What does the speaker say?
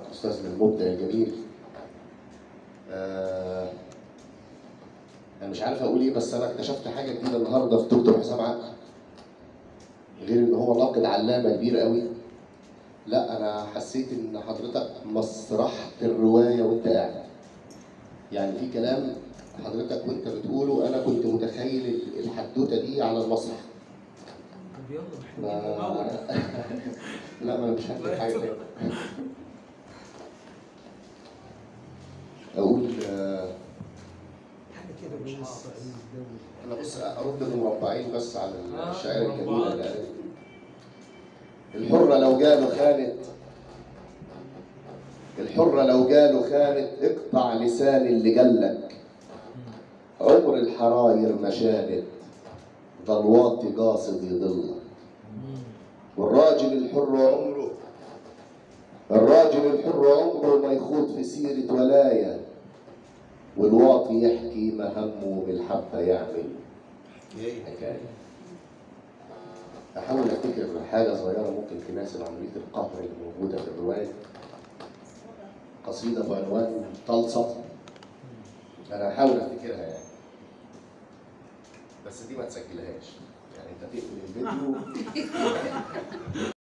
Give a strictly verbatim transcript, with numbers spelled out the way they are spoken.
استاذنا المبدع الجميل. آه انا مش عارف اقول ايه، بس انا اكتشفت حاجه جديده النهارده في دكتور حسام عقل، غير ان هو ناقد علامه كبير قوي. لا، انا حسيت ان حضرتك مسرحت الروايه وانت قاعد. يعني في كلام حضرتك وانت بتقوله انا كنت متخيل الحدوته دي على المسرح. ما... لا، ما انا مش هكتب حاجه تاني. اقول آه كده مش حافظ. انا بص ارد بمربعين بس على الشاعر الجميل اللي قال الحرة لو جاله خانت، الحرة لو جاله خانت اقطع لسان اللي جلك. عمر الحراير ما شانت ضلوات قاصد يضلك. والراجل الحر عمره الراجل الحر عمره ما يخوض في سيرة ولاية، والواطي يحكي ما همه بالحبة يعمل حكاية. أحاول أفتكر حاجة صغيرة ممكن تناسب عملية القهر اللي موجودة في الرواية. قصيدة بعنوان طلسة، أنا هحاول أفتكرها يعني، بس دي ما تسجلهاش يعني، أنت تقفل الفيديو